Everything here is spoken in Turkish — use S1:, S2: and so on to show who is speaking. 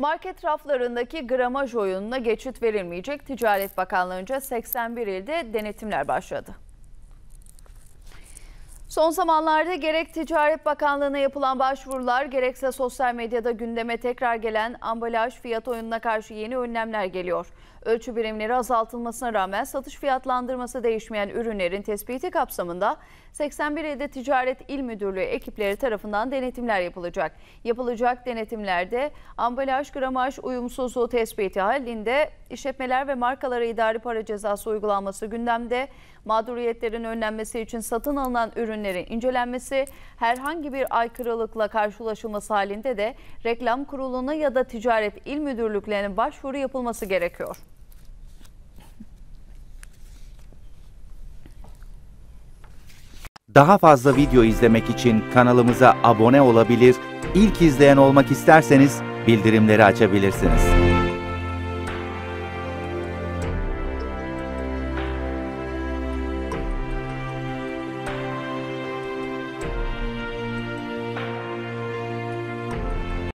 S1: Market raflarındaki gramaj oyununa geçit verilmeyecek. Ticaret Bakanlığı'nca 81 ilde denetimler başladı. Son zamanlarda gerek Ticaret Bakanlığı'na yapılan başvurular gerekse sosyal medyada gündeme tekrar gelen ambalaj fiyat oyununa karşı yeni önlemler geliyor. Ölçü birimleri azaltılmasına rağmen satış fiyatlandırması değişmeyen ürünlerin tespiti kapsamında 81 ilde Ticaret İl Müdürlüğü ekipleri tarafından denetimler yapılacak. Yapılacak denetimlerde ambalaj gramaj uyumsuzluğu tespiti halinde işletmeler ve markalara idari para cezası uygulanması gündemde. Mağduriyetlerin önlenmesi için satın alınan ürünlerin incelenmesi, herhangi bir aykırılıkla karşılaşılması halinde de Reklam Kurulu'na ya da Ticaret İl Müdürlüklerine başvuru yapılması gerekiyor.
S2: Daha fazla video izlemek için kanalımıza abone olabilir, ilk izleyen olmak isterseniz bildirimleri açabilirsiniz.